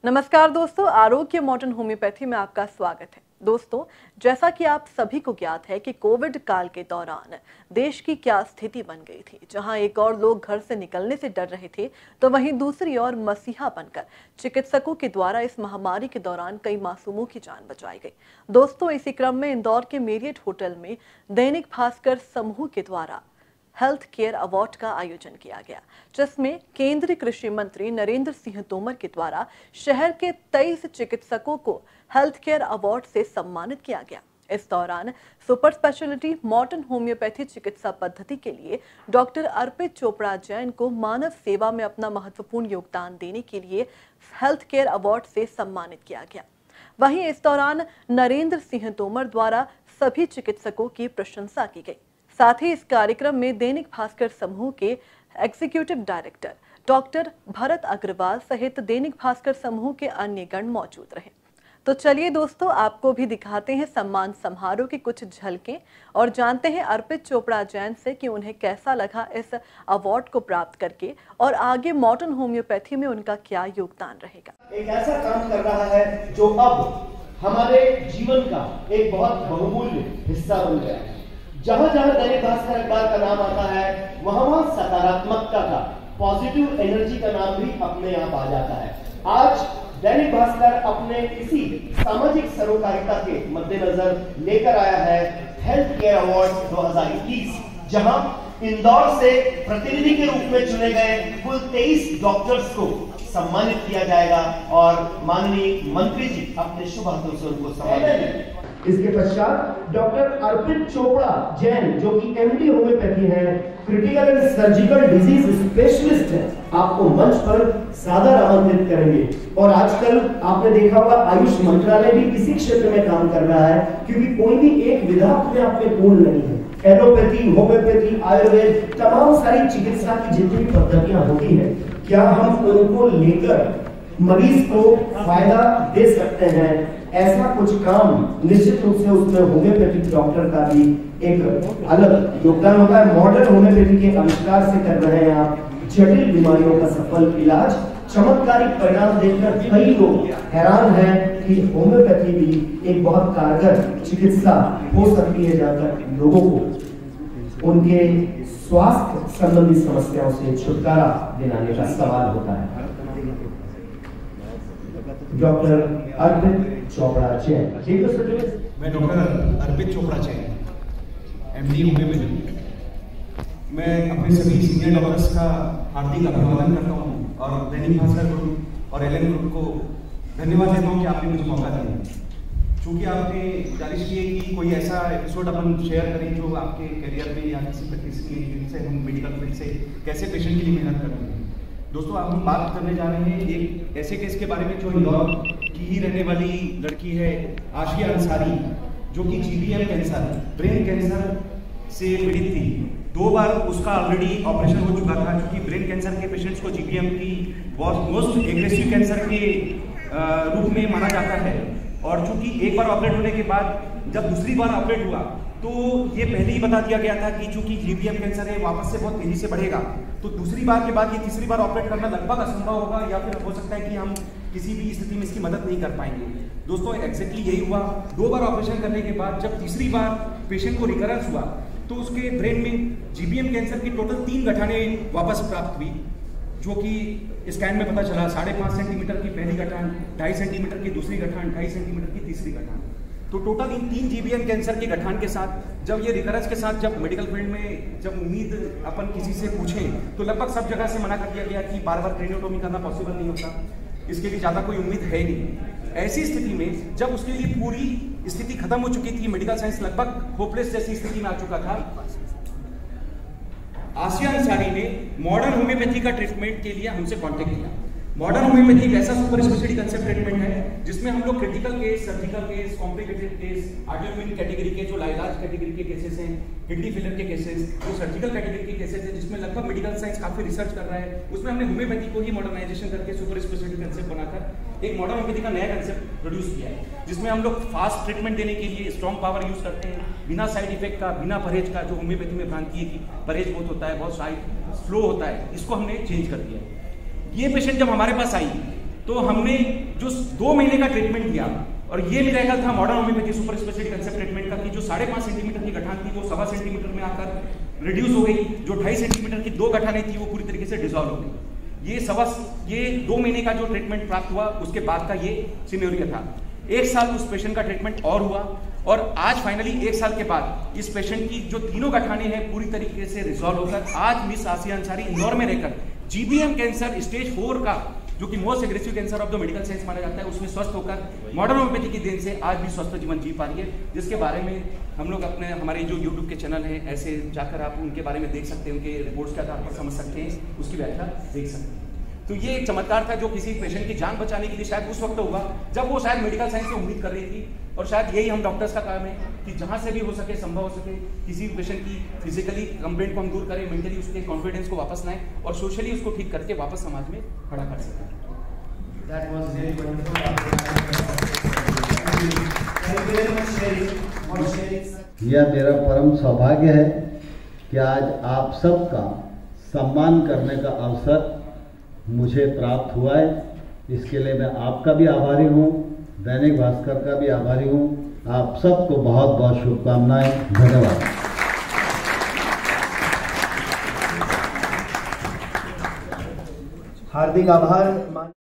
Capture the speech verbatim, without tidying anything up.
नमस्कार दोस्तों, आरोग्य मॉडर्न होम्योपैथी में आपका स्वागत है। दोस्तों, जैसा कि आप सभी को ज्ञात है कि कोविड काल के दौरान देश की क्या स्थिति बन गई थी। जहां एक और लोग घर से निकलने से डर रहे थे, तो वहीं दूसरी ओर मसीहा बनकर चिकित्सकों के द्वारा इस महामारी के दौरान कई मासूमों की जान बचाई गई। दोस्तों, इसी क्रम में इंदौर के मेरियट होटल में दैनिक भास्कर समूह के द्वारा हेल्थ केयर अवार्ड का आयोजन किया गया, जिसमें केंद्रीय कृषि मंत्री नरेंद्र सिंह तोमर के द्वारा शहर के तेईस चिकित्सकों को हेल्थ केयर अवार्ड से सम्मानित किया गया। इस दौरान सुपर स्पेशलिटी मॉडर्न होम्योपैथी चिकित्सा पद्धति के लिए डॉक्टर अर्पित चोपड़ा जैन को मानव सेवा में अपना महत्वपूर्ण योगदान देने के लिए हेल्थ केयर अवार्ड से सम्मानित किया गया। वहीं इस दौरान नरेंद्र सिंह तोमर द्वारा सभी चिकित्सकों की प्रशंसा की गई। साथ ही इस कार्यक्रम में दैनिक भास्कर समूह के executive director doctor Bharat Agarwal सहित दैनिक भास्कर समूह के अन्य गण मौजूद रहे। तो चलिए दोस्तों, आपको भी दिखाते हैं सम्मान समारोह की कुछ झलकें और जानते हैं अर्पित चोपड़ा जैन से कि उन्हें कैसा लगा इस अवार्ड को प्राप्त करके और आगे मॉडर्न होम्योपैथी में उनका क्या योगदान रहेगा। एक ऐसा काम कर रहा है जो अब हमारे जीवन का एक बहुत बहुमूल्य हिस्सा बन गया है। जहां जहां दैनिक भास्कर अखबार का नाम आता है, वहां वहां सकारात्मकता का, पॉजिटिव एनर्जी का नाम भी अपने आप आ जाता है। आज दैनिक भास्कर अपने इसी सामाजिक सरोकारिता के मद्देनजर लेकर आया है हेल्थ केयर अवार्ड दो हज़ार इक्कीस, जहां इंदौर से प्रतिनिधि के रूप में चुने गए कुल तेईस डॉक्टर्स को सम्मानित किया जाएगा और माननीय मंत्री जी अपने शुभ हाथों से उनको सम्मानित। इसके पश्चात डॉक्टर अर्पित चोपड़ा जैन, जो कि एमडी होम्योपैथी है, critical and surgical disease specialist है, आपको मंच पर सादर आमंत्रित करेंगे। और आजकल आपने देखा होगा आयुष मंत्रालय भी इसी क्षेत्र में काम कर रहा है, क्योंकि कोई भी एक विधा अपने आप में पूर्ण नहीं है। एलोपैथी, होम्योपैथी, आयुर्वेद, तमाम सारी चिकित्सा की जितनी पद्धतियां होती है, क्या हम उनको लेकर मरीज को फायदा दे सकते हैं? ऐसा कुछ काम निश्चित रूप से उसमें होम्योपैथिक डॉक्टर का भी एक अलग योगदान होता है। मॉडर्न होम्योपैथी के आविष्कार से कर रहे हैं आप जटिल बीमारियों का सफल इलाज। चमत्कारिक परिणाम देखकर कई लोग हैरान हैं कि होम्योपैथी भी एक बहुत कारगर चिकित्सा हो सकती है, जहां तक लोगों को उनके स्वास्थ्य संबंधी समस्याओं से छुटकारा दिलाने का सवाल होता है। डॉक्टर अर्पित चोपड़ा जैन। मैं doctor Arpit Chopra Jain, MD homeopathy. मैं अपने सभी सीनियर डॉक्टर्स का हार्दिक अभिवादन करता हूँ और दैनिक भास्कर ग्रुप और एलएन ग्रुप को धन्यवाद देता हूँ कि आपने मुझे मौका दिया। चूँकि आपने गुजारिश की है कि कोई ऐसा एपिसोड अपन शेयर करें जो आपके करियर में या किसी प्रैक्टिस से हम मेडिकल फील्ड से कैसे पेशेंट के लिए मेहनत करते हैं। दोस्तों, अब हम बात करने जा रहे हैं एक ऐसे केस के बारे में जो इंदौर की ही रहने वाली लड़की है आशिया अंसारी, जो कि जीबीएम कैंसर, ब्रेन कैंसर से पीड़ित थी। दो बार उसका ऑलरेडी ऑपरेशन हो चुका था, क्योंकि ब्रेन कैंसर के पेशेंट्स को जीबीएम की बहुत मोस्ट एग्रेसिव कैंसर के रूप में माना जाता है। और चूंकि एक बार ऑपरेट होने के बाद जब दूसरी बार ऑपरेट हुआ तो ये पहले ही बता दिया गया था कि चूंकि जीबीएम कैंसर है वापस से बहुत तेजी से बढ़ेगा, तो दूसरी बार के बाद ये तीसरी बार ऑपरेट करना लगभग असंभव होगा, या फिर हो सकता है कि हम किसी भी स्थिति में इसकी मदद नहीं कर पाएंगे। दोस्तों, एग्जैक्टली यही हुआ। दो बार ऑपरेशन करने के बाद जब तीसरी बार पेशेंट को रिकरेंस हुआ तो उसके ब्रेन में जीबीएम कैंसर की टोटल तीन गठानें वापस प्राप्त हुई, जो कि स्कैन में पता चला। साढ़े पाँच सेंटीमीटर की पहली गठान, ढाई सेंटीमीटर की दूसरी गठान, ढाई सेंटीमीटर की तीसरी गठान। तो टोटल इन तीन जीबीएम कैंसर के गठान के साथ जब ये रिकरेंस के साथ जब मेडिकल फील्ड में जब उम्मीद अपन किसी से पूछें तो लगभग सब जगह से मना कर दिया गया कि बार बार क्रेनियोटोमी करना पॉसिबल नहीं होता, इसके लिए ज़्यादा कोई उम्मीद है नहीं। ऐसी स्थिति में जब उसके लिए पूरी स्थिति खत्म हो चुकी थी, मेडिकल साइंस लगभग होपलेस जैसी स्थिति में आ चुका था, आशिया अंसारी ने मॉडर्न होम्योपैथी का ट्रीटमेंट के लिए हमसे कॉन्टेक्ट किया। मॉडर्न होम्योपैथी एक ऐसा सुपर स्पेशलिटी कंसेप्ट ट्रीटमेंट है जिसमें हम लोग critical case, surgical case, complicated case, autoimmune category के जो लाइलाज कैटेगरी के केसेस हैं, किडनी फेलियर के केसेस, जो सर्जिकल कैटेगरी के केसेस हैं जिसमें लगभग मेडिकल साइंस काफी रिसर्च कर रहा है, उसमें हमने होम्योपैथी को ही मॉडर्नाइजेशन करके सुपर स्पेशलिटी कंसेप्ट बनाकर एक मॉडर्न होम्योपैथी का नया कंसेप्ट प्रोड्यूस किया है, जिसमें हम लोग फास्ट ट्रीटमेंट देने के लिए स्ट्रॉन्ग पावर यूज करते हैं, बिना साइड इफेक्ट का, बिना परहेज का। जो होम्योपैथी में भ्रांति है कि परहेज बहुत होता है, बहुत साइड स्लो होता है, इसको हमने चेंज कर दिया है। ये पेशेंट जब हमारे पास आई तो हमने जो दो महीने का ट्रीटमेंट दिया, और ये मिरेकल था modern homeopathy super speciality concept treatment का, कि जो साढ़े पाँच सेंटीमीटर की गठान थी वो सवा सेंटीमीटर में आकर रिड्यूस हो गई, जो ढाई सेंटीमीटर की दो गठानें थी वो पूरी तरीके से डिजॉल्व हो गई। ये सवा ये दो महीने का जो ट्रीटमेंट प्राप्त हुआ उसके बाद का ये सिनेरियो था। एक साल उस पेशेंट का ट्रीटमेंट और हुआ, और आज फाइनली एक साल के बाद इस पेशेंट की जो तीनों गठानें हैं पूरी तरीके से रिजॉल्व होकर आज मिस आसिया अंसारी इंदौर में रहकर जीबीएम कैंसर स्टेज फोर का, जो कि most aggressive cancer of the medical science माना जाता है, उसमें स्वस्थ होकर मॉडर्न होम्योपैथी की देन से आज भी स्वस्थ जीवन जी पा रही है, जिसके बारे में हम लोग अपने हमारे जो यूट्यूब के चैनल हैं ऐसे जाकर आप उनके बारे में देख सकते हैं, उनके रिपोर्ट्स के आधार पर समझ सकते हैं, उसकी व्याख्या देख सकते हैं। तो ये एक चमत्कार था जो किसी पेशेंट की जान बचाने के लिए शायद उस वक्त हुआ जब वो शायद मेडिकल साइंस से उम्मीद कर रही थी, और शायद यही हम डॉक्टर्स का काम है कि जहां से भी हो सके, संभव हो सके, किसी भी पेशेंट की फिजिकली कंप्लेंट को हम दूर करें, मेंटली उसके कॉन्फिडेंस को वापस लाएं और सोशली उसको ठीक करके वापस समाज में खड़ा कर सकें। That was really wonderful. Thank you very much, Sherry, for sharing. यह मेरा परम सौभाग्य है कि आज आप सबका सम्मान करने का अवसर मुझे प्राप्त हुआ है। इसके लिए मैं आपका भी आभारी हूँ, दैनिक भास्कर का भी आभारी हूँ। आप सबको बहुत बहुत शुभकामनाएं, धन्यवाद। हार्दिक आभार।